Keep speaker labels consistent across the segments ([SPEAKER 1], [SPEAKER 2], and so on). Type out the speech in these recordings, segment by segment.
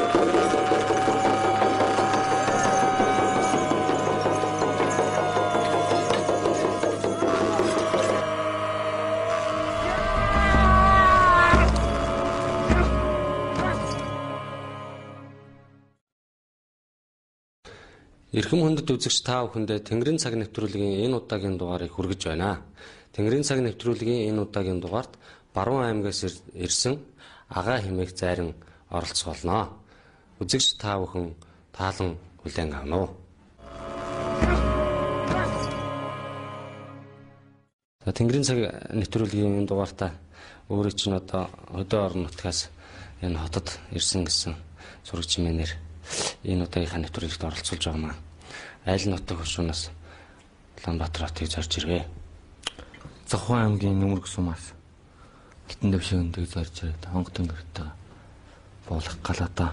[SPEAKER 1] Эрхэм хүндэт үзэгч та бүхэндээ Тэнгэрийн цаг нэвтрүүлгийн энэ удаагийн дугаарыг хүргэж байна. Тэнгэрийн цаг нэвтрүүлгийн энэ удаагийн дугаарт Баруун аймгаас ирсэн агаа хэмээх зайран оролцуулнаа. Үзэгч та бүхэн таалан хүлээн авна уу? За Тэнгэрийн цаг нэвтрүүлгийн энэ дугаартаа өөрөө чинь одоо хөдөө орон нутгаас энэ хотод ирсэн гэсэн сурагч мэнээр энэ удаагийнхаа нэвтрүүлэгт оролцуулж байгаа маа. Айл нутаг хуршуунаас Улаанбаатар хотыг зорж ирвэ.
[SPEAKER 2] Завхан аймгийн Нөмөр гүсмээс Алтан дэвшээндээ зорж ирээд онгод тэнгэртэй буулгах галаатаа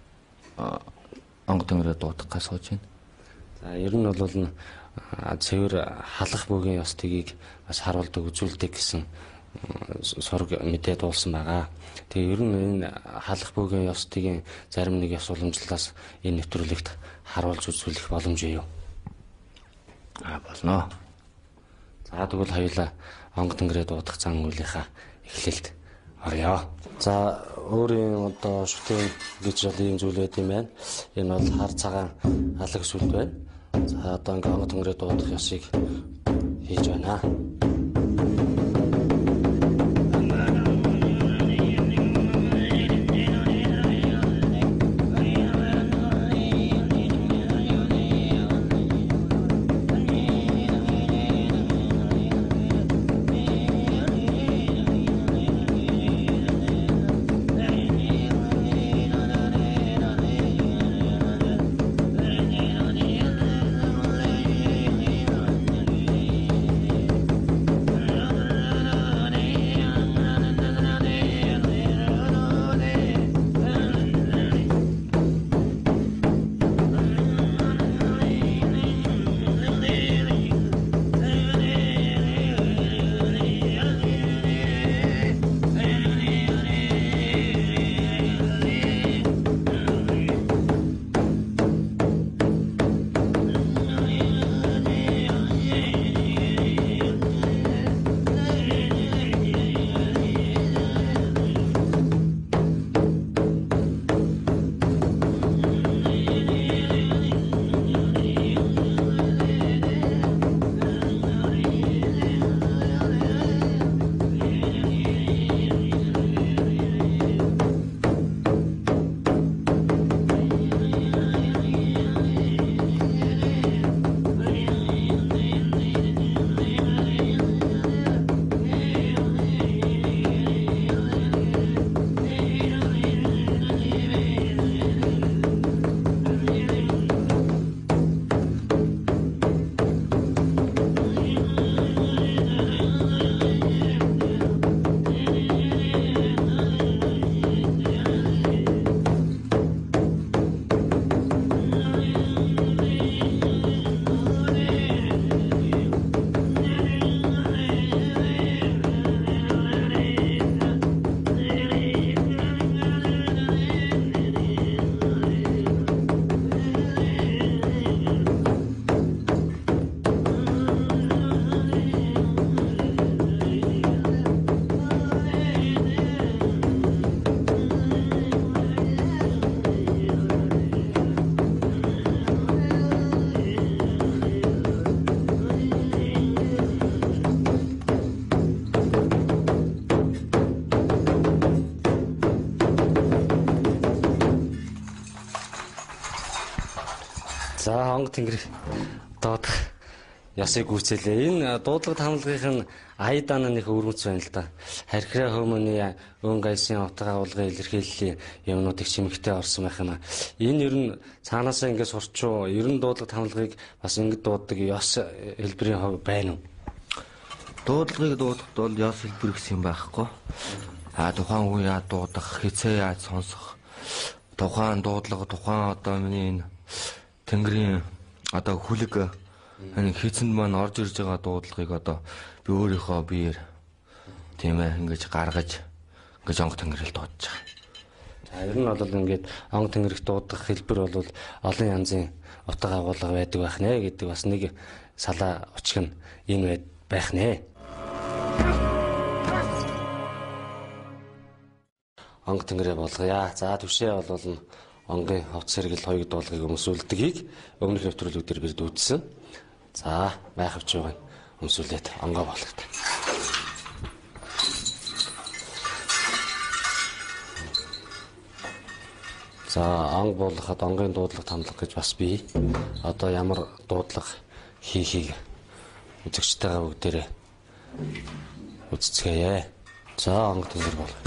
[SPEAKER 2] онгод тэнгэрээ дуудах гай сууж байна.
[SPEAKER 1] За ер нь бол цэвэр халах бүгийн ёс тгийг бас харуулдаг үзүүлдэг гэсэн сураг мэдээ дуулсан байгаа. Тэгээ ер нь энэ халах бүгийн ёс тгийн зарим нэг ёс уламжлалаас энэ нэвтрүүлэгт харуулж үзүүлэх боломж юу?
[SPEAKER 2] Болно.
[SPEAKER 1] За тэгвэл хоёулаа онгод тэнгэрээ дуудах зан үйлийнхаа эхлэлд орё. За өөрийн одоо шүтэн гэж бол ийм зүйл байт юм байна. Энэ бол хар цагаан алаг сүлд байна. За одоо ингээ онгод тэнгэрээ дуудах ёсыг хийж байна. За онгод тэнгэр дуудах ёсыг гүйцээлээ. Энэ дуудлага хамлагын аядааны нэг өрмөц байна л да. Харьхраа хөөмөний өн гайсын утга агуулгын илэрхийллийн юмнуудыг чимэгтэй орсон байх юм аа. Энэ ер нь цаанаасаа ингээд сурчуу. Ер нь дуудлага хамлагыг бас ингээд дууддаг ёс хэлбэрийн хувь байна уу?
[SPEAKER 2] Дуудлагыг дуудахд бол ёс хэлбэр гэсэн юм байхгүй. Тухайн үе яа дуудах, хэзээ яаж сонсох, тухайн дуудлага, тухайн одоо миний энэ Тэнгэрийн одоо хүлэг энэ хийцэнд маань орж ирж байгаа дуудлагыг одоо би өөрийнхөө биеэр тийм ээ ингэж гаргаж ингэж онгод тэнгэрэл дуудаж байгаа.
[SPEAKER 1] Ер нь бол ингээд онг тэнгэрх дуудах хэлбэр бол олон янзын утга агуулга байдаг байх нэ гэдэг бас нэг салаа очих нь энэ байх нэ. Онг тэнгэрээ болгоё. За түвшээ бол онгийн ховц сэргэл хоёуг дуулгыг өмсүүлдгийг өмнөх нэвтрүүлгүүдээр бид үзсэн. За майхавч байгаа нь өмсүүлээд онгоо болгоё. За онг буулгахад онгийн дуудлага томлох гэж бас бий. Одоо ямар дуудлага хийхийг үзэгчтэйгээ бүгдээрээ үзцгээе. За онг тэнгэр болгоё.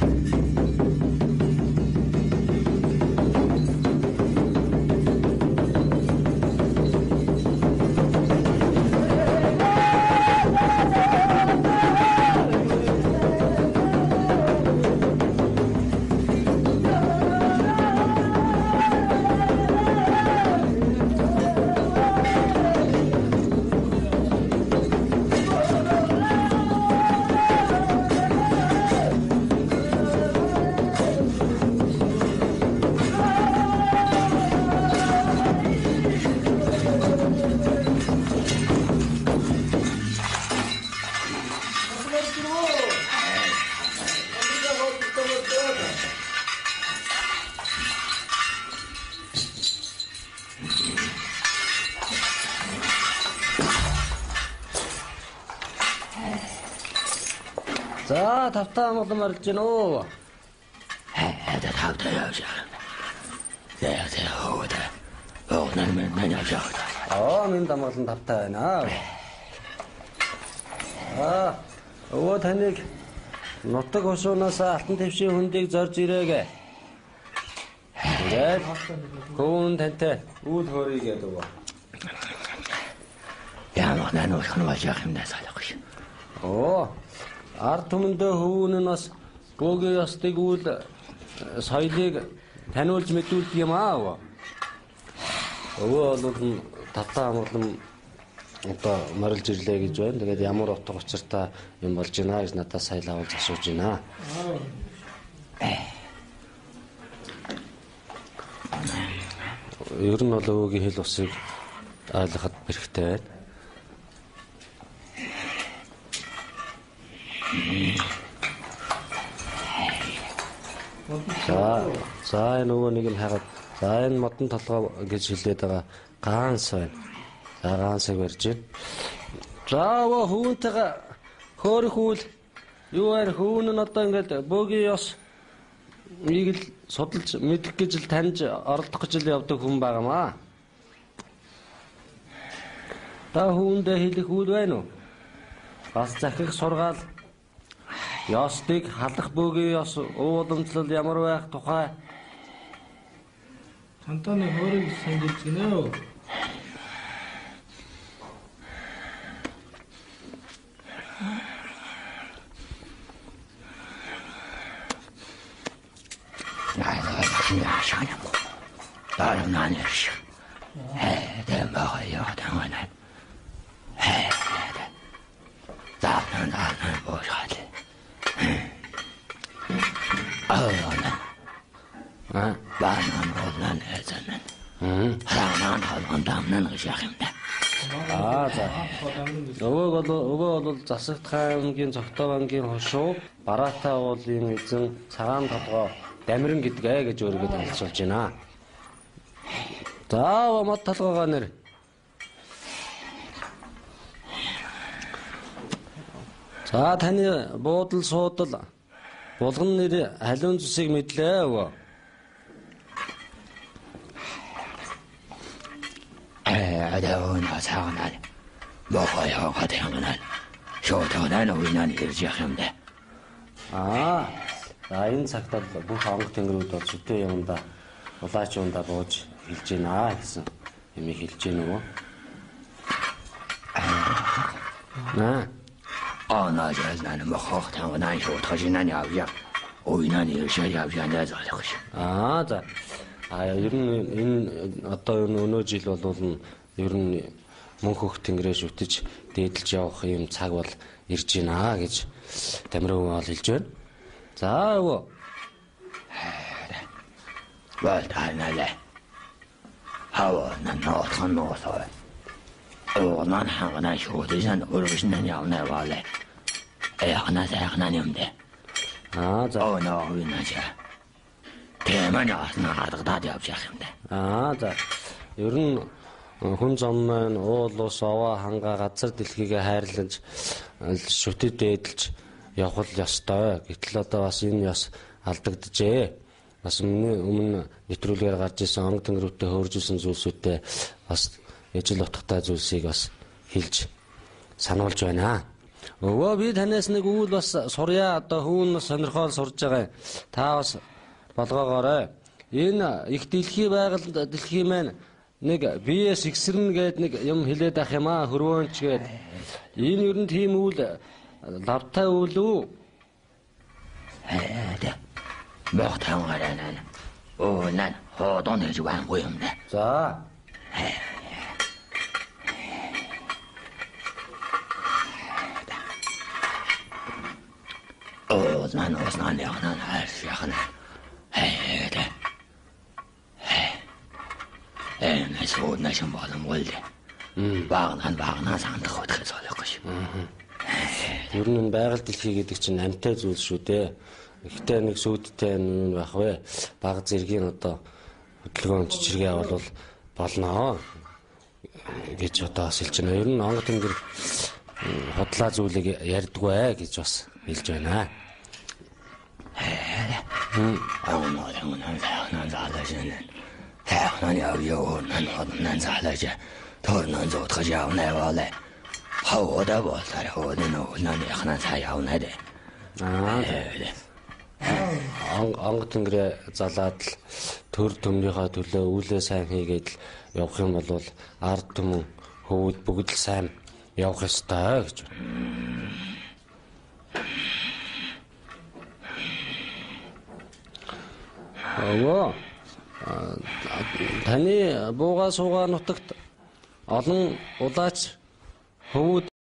[SPEAKER 1] За тавтаа амгалан марилж гин үү?
[SPEAKER 3] тавтаа явж байгаа. Яа хөөд. Оо явж байгаа.
[SPEAKER 1] Минь амгалан тавтаа байна. Өвөө таныг нутаг хушуунаас алтан твшийн хөндийг зорж ирээгээ. Тэгээд гүн тантай үл хөрийг ядав.
[SPEAKER 3] Ямар нануух нь болж байгаа юм даа салах шүү.
[SPEAKER 1] Ард түмэндээ хөвүүн нь бас бөөгийн ёстыг үл соёлыг таниулж мэдүүлдэг юм аа. Өвөө бол тавтаа амгалан одоо морилж ирлээ гэж байна. Тэгээд ямар утга учиртай юм болж байна гэж надаас сая лавж асууж байна. Ер нь бол өвөгийн хэл усыг ойлгоход хэрэгтэй байна. За энэ нөгөө нэг юм хагаад за энэ модон толгой гэж хэлээд байгаа гаанс байна. За гаансыг барьж байна. За хүүнтэйгээ хөөрөх үл юу вэ? Хүүн нь одоо ингээд бөөгийн ёс ийг л судалж мэдэх гэж л таньж оролдох гэж л явдаг хүн байгаамаа. Та хүүндээ хэлэх үл байна уу? Бас захих сургаал ёстыг халах бөөгийн ёс ууламжлал ямар байх тухай
[SPEAKER 4] Антоны хөрийг санджиж гинэ.
[SPEAKER 1] Өвөө бол Засагтхан аймгийн Цогтов ангийн хошуу Бараатай уулын эзэн цагаан толгой Дамиран гэдгээ гэж өөрийгөө танилцуулж байна. За мод толгойгоо нэр. За таны буудал суудал булган нэр халуун зүсийг мэдлээ өвөө.
[SPEAKER 3] Адаавна цагаан Бохоо хатайгнаа. Шоотойнаа уйнаны ирж явах юм даа.
[SPEAKER 1] За энэ цагт бол бүх онг тэнгэрүүд бол шүтээ юмдаа улаач юмдаа бууж хэлж гинэ гэсэн юм хэлж гэнэ нөгөө.
[SPEAKER 3] Наажаална мохох тавнаа шоотойнаа явъя. Уйнаны ирж явъя нэ залах.
[SPEAKER 1] За. Ер нь энэ одоо өнөө жил бол ер нь мөнх хөх тэнгэрээ шүтэж дээдэлж явах юм цаг бол ирж байна гэж Дамиран өвөө хэлж байна. За өвөө.
[SPEAKER 3] والتعنى هوانا نوتخن نوتوي 오만 하거나 쇼대전 어르신은 야오나 와래 에하나 사하나 냠데
[SPEAKER 1] 자.
[SPEAKER 3] 나오나자 대만야 나가다 대합시한데
[SPEAKER 1] За. Ер нь хүн зам маань уул ус овоо хангаа газар дэлхийгээ хайрлаж шүтэд дээдэлж явах ёстой. Гэтэл одоо бас энэ ёс алдагджээ. Бас өмнө нэвтрүүлгээр гарч ирсэн онг тэнгэрүүтээ хөөрж исэн зүйлсүүдээ бас ижил утгатай зүйлсийг бас хэлж сануулж байна. Өвөө би танаас нэг үйл бас сурья одоо хүүн бас сонирхол сурж байгаа. Та бас болгоогоорой. Энэ их дэлхий байгальд дэлхий маань нэг биес ихсэрнэ гээд нэг юм хэлээд ах юм аа хөрвөөнч гээд. Энэ ер нь тийм үйл лавтай үйл үү?
[SPEAKER 3] 먹탕하라는 난 호돈에 주한 고용데
[SPEAKER 1] За.
[SPEAKER 3] 난 어스나네 하나 할수 하나 해대 매서 나 좀 봐도 몰래 багнаа сандах хөдөлгөөн солих гэж.
[SPEAKER 1] Ер нь байгаль дэлхий гэдэг чинь амьтай зүйл шүү дээ. Ихтэй нэг сүйдтэй юм байх вэ? Баг зэргийн одоо хөдөлгөөн чичиргээ бол болно гэж одоо хэлж байна. Ер нь онго тэнгэр хотлаа зүйлийг ярьдгүй гэж бас хэлж байна.
[SPEAKER 3] 난 잘하지. 더는 좋다 자오네 와래. 하오다 보살 하오는 올라네 하나 사야오네.
[SPEAKER 1] Онго тэнгэрээ залаад л төр төмнийхөө төлөө үүлээ сайн хийгээд л явах юм бол ард түмэн хөвд бүгд л сайн явах ёстой гэж байна. Таны бууга суугаа нутагт олон улаач хөвд